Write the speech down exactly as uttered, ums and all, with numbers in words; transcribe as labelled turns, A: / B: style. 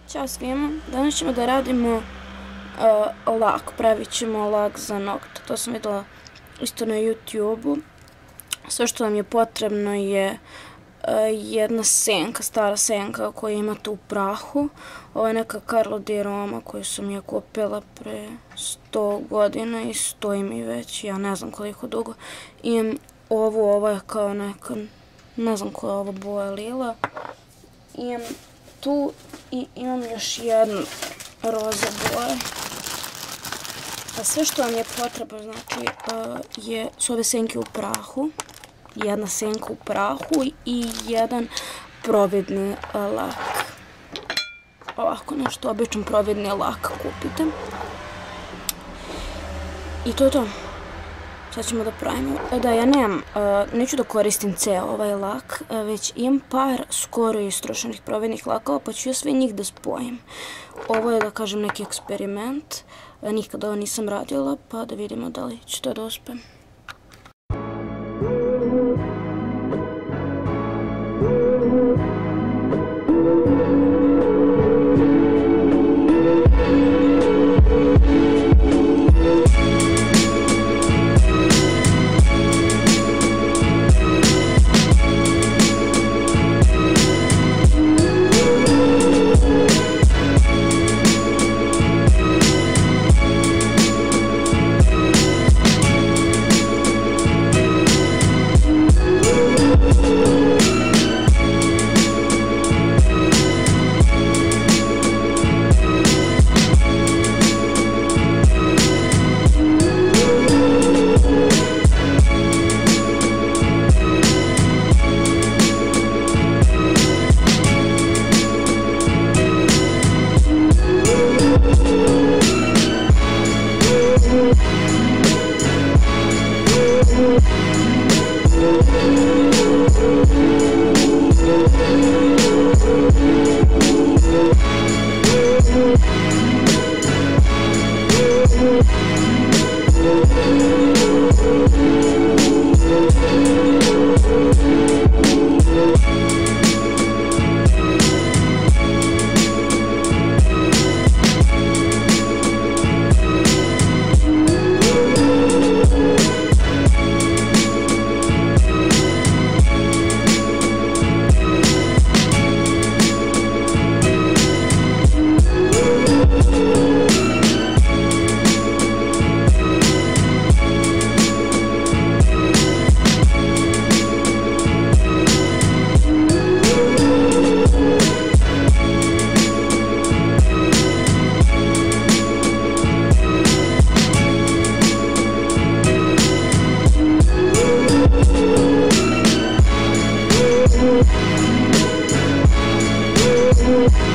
A: Ćao svima, danas ćemo da radimo uh, lak, pravit ćemo lak za nokte. To sam vidjela isto na YouTube-u. Sve što vam je potrebno je uh, jedna senka, stara senka koju imate u prahu. Ovo je neka Carlo di Roma koju sam ja kupila pre sto godina i stoji mi već, ja ne znam koliko dugo. Imam ovu, ovo je kao neka, ne znam koja je ovo boja, lila. Imam tu i imam još jednu roza boje. A sve što vam je potrebno, znači, je, su ove senke u prahu, jedna senka u prahu i jedan providni lak. Ovako nešto, običan providni lak kupite. I to je to. Sad ćemo da pravimo. Da, ja nemam, neću da koristim ceo ovaj lak, već imam par skoro istrošenih providnih lakova, pa ću ja sve njih da spojim. Ovo je, da kažem, neki eksperiment. Nikada ovo nisam radila, pa da vidimo da li će to da uspem.
B: We'll be right back.